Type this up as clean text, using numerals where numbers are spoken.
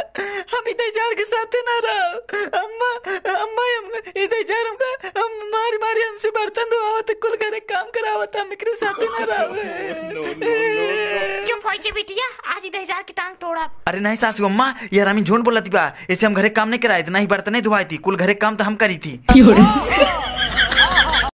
हम इधर जार के साथ ना रहो। अम्मा अम्मा हम इधर जार हमका मारी मारी हमसे बर्तन धोआवत, कुल घरे काम करावत, हम एकरे साथ ना रहो। चुप हो जा बिटिया, आज इधर जार की टांग तोड़ा। अरे नहीं सासू अम्मा, यार हम झूठ बोलती बा, ऐसे हम घरे काम नहीं कराए थे, ना ही बर्तन नहीं धोआई थी, कुल घरे काम तो हम करी थी।